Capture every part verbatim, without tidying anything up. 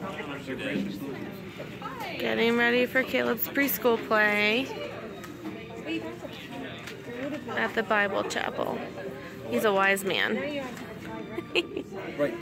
Getting ready for Caleb's preschool play at the Bible Chapel. He's a wise man. Right.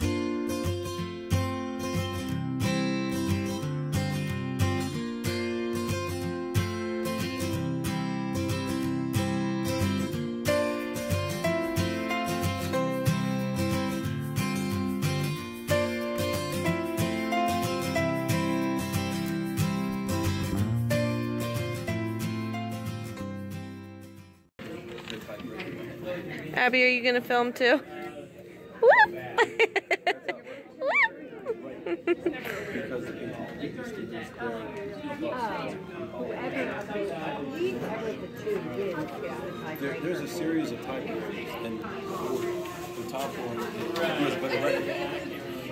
Abby, are you going to film too? there, there's a series of time periods, and the top one is but right.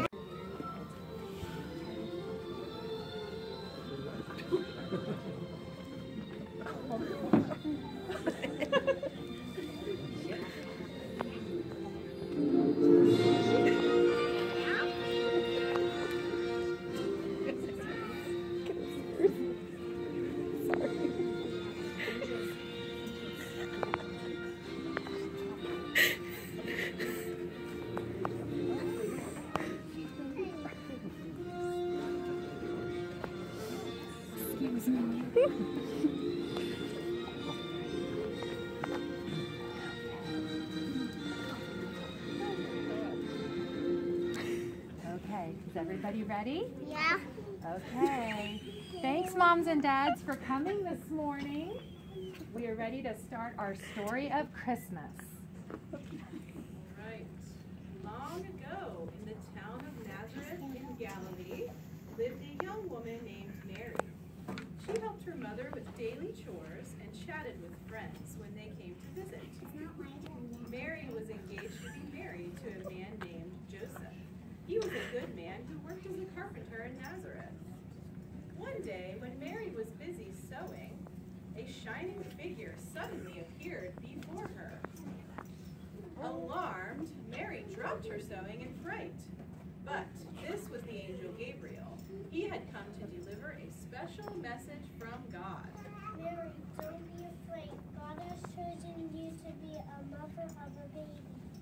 Okay, is everybody ready? Yeah. Okay. Thanks, moms and dads, for coming this morning. We are ready to start our story of Christmas. Right. Long ago, in the town of Nazareth in Galilee, lived a young woman named Mary. She helped her mother with daily chores and chatted with friends when they came to visit. Mary was engaged to be married to a man named Joseph. He was a good man who worked as a carpenter in Nazareth. One day, when Mary was busy sewing, a shining figure suddenly appeared before her. Alarmed, Mary dropped her sewing in fright. But this was the angel Gabriel. He had come to deliver a special message from God. Mary, don't be afraid. God has chosen you to be a mother of a baby.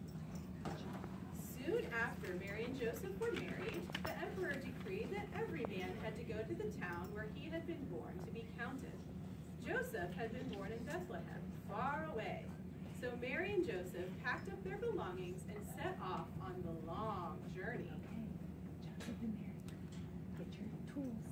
Soon after Mary and Joseph were married, the emperor decreed that every man had to go to the town where he had been born to be counted. Joseph had been born in Bethlehem, far away. So Mary and Joseph packed up their belongings and set off on the long journey. Joseph and Mary, get your tools.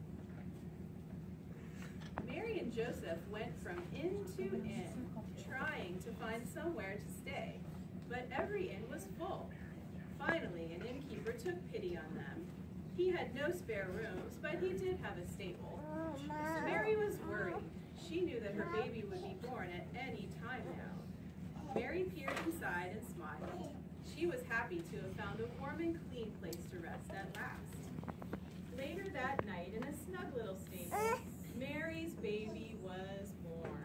Mary and Joseph went from inn to inn, trying to find somewhere to stay, but every inn was full. Finally, an innkeeper took pity on them. He had no spare rooms, but he did have a stable. So Mary was worried. She knew that her baby would be born at any time now. Mary peered inside and smiled. She was happy to have found a warm and clean place to rest at last. Later that night, in a snug little stable, Mary's baby was born.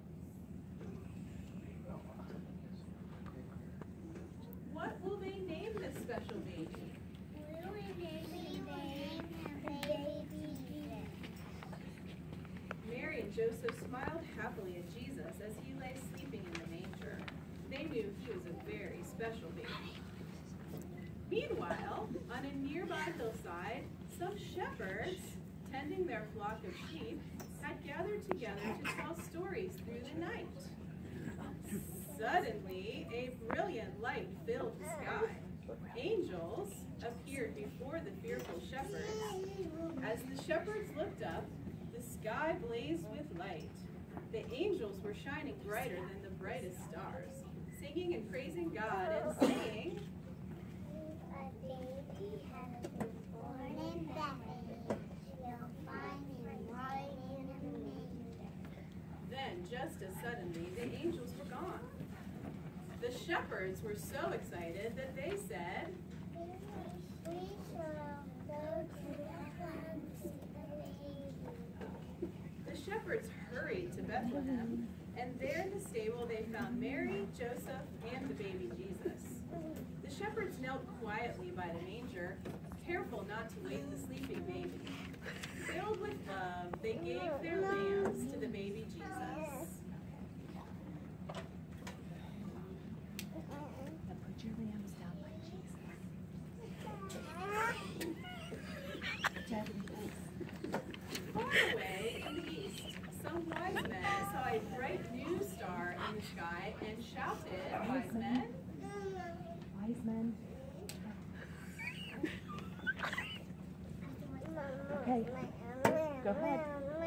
What will they name this special baby? Will we name him baby Jesus? Mary and Joseph smiled happily at Jesus as he lay sleeping in the manger. They knew he was a very special baby. Meanwhile, on a nearby hillside, some shepherds, tending their flock of sheep, had gathered together to tell stories through the night. Suddenly, a brilliant light filled the sky. Angels appeared before the fearful shepherds. As the shepherds looked up, the sky blazed with light. The angels were shining brighter than the brightest stars, singing and praising God and saying, A baby has been born in Bethlehem. You'll find him lying in a manger. Then, just as suddenly, the angels were gone. The shepherds were so excited that they said, We shall go to Bethlehem to see the baby. The shepherds hurried to Bethlehem, and there in the stable they found Mary, Joseph, and the baby Jesus. The shepherds knelt quietly by the manger, careful not to wake the gave their lambs to the baby Jesus. Put your lambs down by Jesus. Far away in the east, some wise men saw a bright new star in the sky and shouted, "Wise men, Wise men. Okay, go ahead.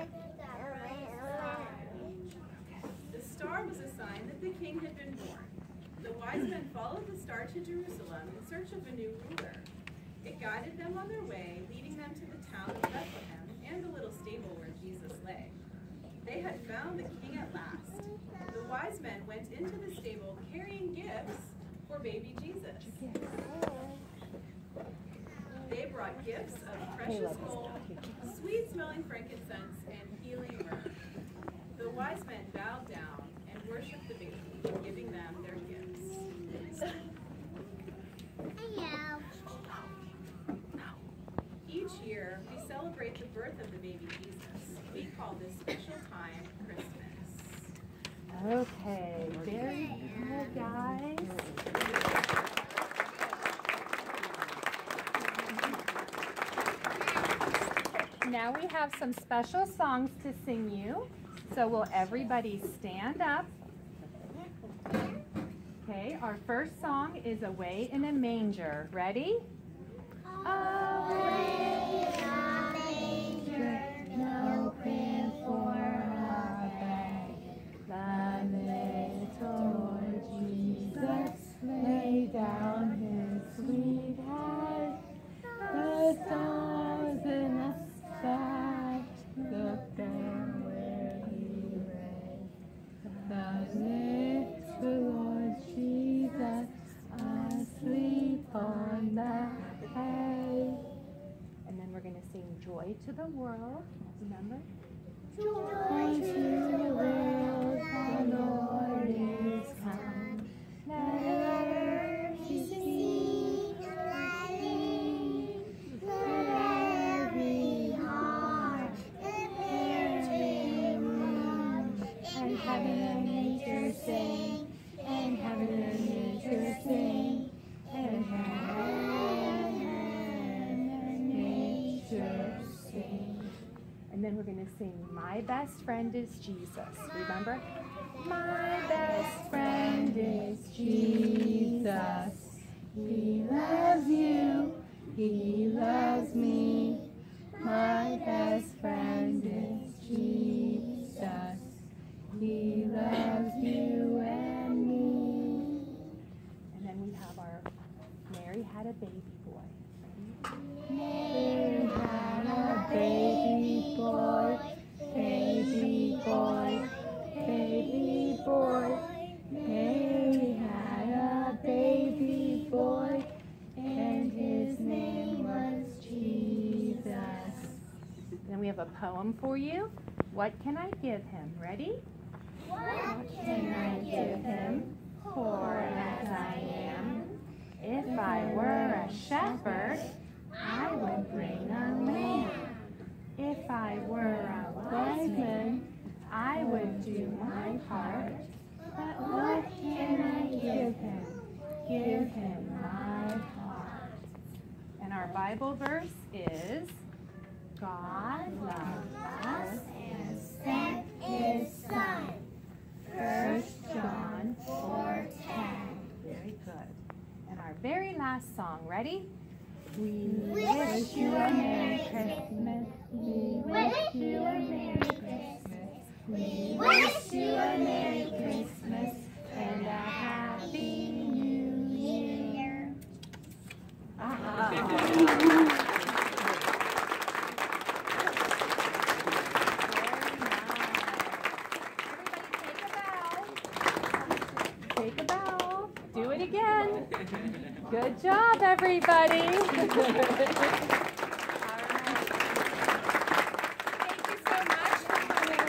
The star was a sign that the king had been born. The wise men followed the star to Jerusalem in search of a new ruler. It guided them on their way, leading them to the town of Bethlehem and the little stable where Jesus lay. They had found the king at last. The wise men went into the stable carrying gifts for baby Jesus. They brought gifts of precious gold, sweet-smelling frankincense, and healing myrrh. The wise men bowed down and worshipped the baby, giving them their gifts. Hello. Each year, we celebrate the birth of the baby Jesus. We call this special time Christmas. Okay, very good, guys. Now we have some special songs to sing you. So will everybody stand up? Okay, our first song is Away in a Manger. Ready? Away in a manger, no crib for a bed. The little Jesus lay down his sweet head. The stars in the sky looked down where he lay. The little Lord Jesus asleep on the hay. And then we're going to sing Joy to the World. Remember? Joy to the world, the Lord is come. Let earth be seen and let every heart prepare their room. And heaven and nature sing, and heaven and nature sing, and heaven and nature sing. And then we're going to sing My Best Friend is Jesus. Remember? My best friend is Jesus. He loves you. He loves me. My best friend is Jesus. He loves you and me. And then we have our Mary had a baby boy. Mary had a baby boy, baby boy, baby boy. Mary had a baby boy, and his name was Jesus. Then we have a poem for you. What can I give him? Ready? What can I give him? Poor as I am. If I were a shepherd, I would bring a lamb. If I were a wise man, I would do my part. But what can I give him? Give him my heart. And our Bible verse is, God loved us and sent his Son. First John four ten. Very good. And our very last song, ready? We wish you a Merry Christmas. We wish you a Merry Christmas. We wish you a Merry Christmas and a Happy New Year. Uh-huh. Take a bow. Do it again. Good job, everybody. All right. Thank you so much for coming.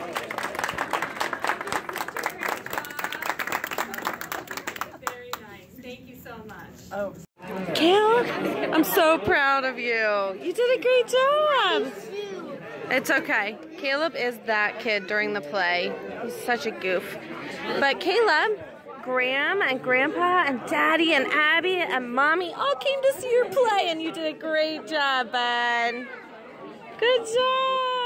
Very nice. Thank you so much. Oh. Kayla, I'm so proud of you. You did a great job. It's okay. Caleb is that kid during the play. He's such a goof. But Caleb, Graham and Grandpa and Daddy and Abby and Mommy all came to see your play, and you did a great job, bud. Good job.